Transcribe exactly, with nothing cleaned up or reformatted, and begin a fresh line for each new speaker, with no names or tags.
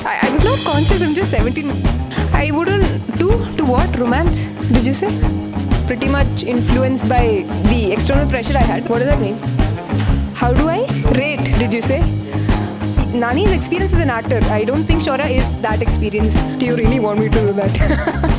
I, I was not conscious, I'm just seventeen. I wouldn't do to what? Romance, did you say? Pretty much influenced by the external pressure I had. What does that mean? How do I rate, did you say? Nani's experience as an actor, I don't think Shaura is that experienced. Do you really want me to do that?